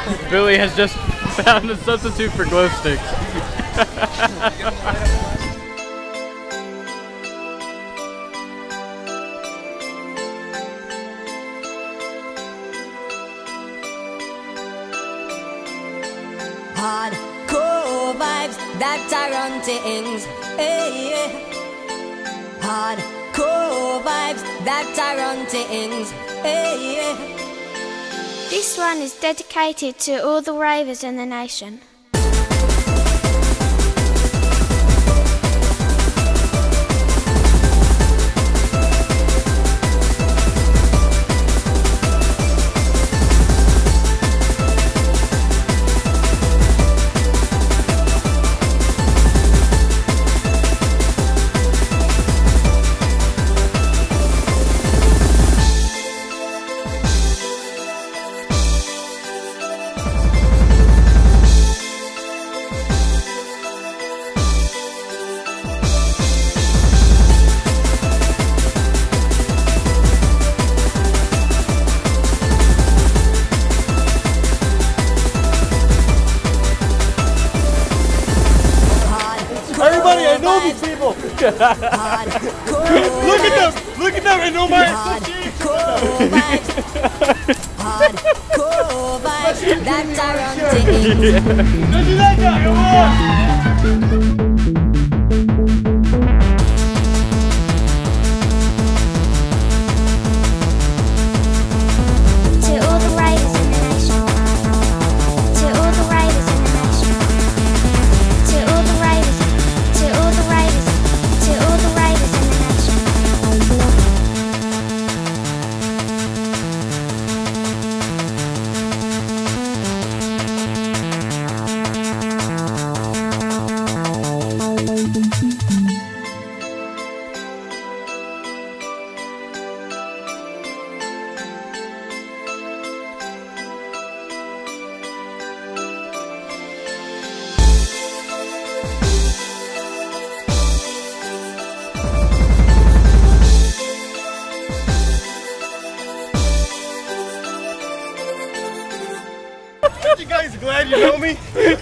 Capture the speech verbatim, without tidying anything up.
Billy has just found a substitute for glow sticks. Hardcore vibes that are on things. Hey, yeah. Hardcore vibes that are on things. Hey, yeah. This one is dedicated to all the ravers in the nation. Everybody, I know these people. Look at them. Look at them. I know my association. Hardcore vibes that are on things. Look at that guy. Come on. Aren't you guys glad you know me?